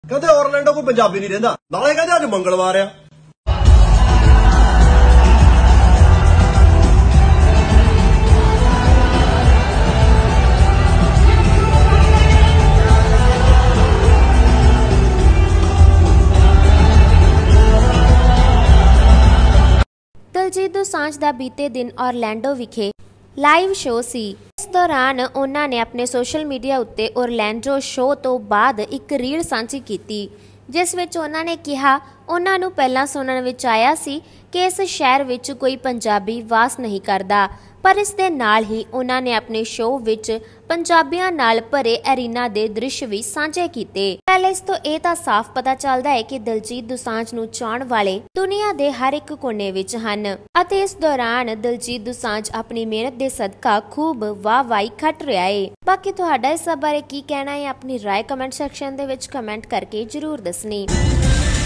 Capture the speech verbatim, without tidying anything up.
ਕਹਿੰਦੇ ਔਰਲੈਂਡੋ ਕੋਈ ਪੰਜਾਬੀ ਨਹੀਂ ਰਹਿੰਦਾ, ਨਾਲੇ ਕਹਿੰਦੇ ਅੱਜ ਮੰਗਲਵਾਰ ਆ। ਦਿਲਜੀਤ ਦੋਸਾਂਝ ਦਾ ਬੀਤੇ ਦਿਨ ਔਰਲੈਂਡੋ ਵਿਖੇ ਲਾਈਵ ਸ਼ੋਅ ਸੀ। ਇਸ ਦੌਰਾਨ ਉਹਨਾਂ ਨੇ ਆਪਣੇ ਸੋਸ਼ਲ ਮੀਡੀਆ ਉੱਤੇ ਔਰਲੈਂਡੋ ਸ਼ੋਅ ਤੋਂ ਬਾਅਦ ਇੱਕ ਰੀਲ ਸਾਂਝੀ ਕੀਤੀ, ਜਿਸ ਵਿੱਚ ਉਹਨਾਂ ਨੇ ਕਿਹਾ ਉਹਨਾਂ ਨੂੰ ਪਹਿਲਾਂ ਸੁਣਨ ਵਿੱਚ ਆਇਆ ਸੀ ਕਿ ਇਸ ਸ਼ਹਿਰ ਵਿੱਚ ਕੋਈ ਪੰਜਾਬੀ ਵਾਸ ਨਹੀਂ ਕਰਦਾ, ਪਰ ਇਸ ਦੇ ਨਾਲ ਹੀ ਉਹਨਾਂ ਨੇ ਆਪਣੇ ਸ਼ੋਅ ਵਿੱਚ ਪੰਜਾਬੀਆਂ ਨਾਲ ਭਰੇ ਐਰੀਨਾ ਦੇ ਦ੍ਰਿਸ਼ ਵੀ ਸਾਂਝੇ ਕੀਤੇ। ਪਹਿਲੇ ਇਸ ਤੋਂ ਇਹ ਤਾਂ ਸਾਫ਼ ਪਤਾ ਚੱਲਦਾ ਹੈ ਕਿ ਦਿਲਜੀਤ ਦੋਸਾਂਝ ਨੂੰ ਚਾਹਣ ਵਾਲੇ ਦੁਨੀਆ ਦੇ ਹਰ ਇੱਕ ਕੋਨੇ ਵਿੱਚ ਹਨ ਅਤੇ ਇਸ ਦੌਰਾਨ ਦਿਲਜੀਤ ਦੋਸਾਂਝ ਆਪਣੀ ਮਿਹਨਤ ਦੇ ਸਦਕਾ ਖੂਬ ਵਾਹ-ਵਾਹੀ ਖੱਟ ਰਿਹਾ ਹੈ। ਬਾਕੀ ਤੁਹਾਡਾ ਇਸ ਬਾਰੇ ਕੀ ਕਹਿਣਾ ਹੈ? ਆਪਣੀ ਰਾਏ ਕਮੈਂਟ ਸੈਕਸ਼ਨ ਦੇ ਵਿੱਚ ਕਮੈਂਟ ਕਰਕੇ ਜ਼ਰੂਰ ਦੱਸਣੀ।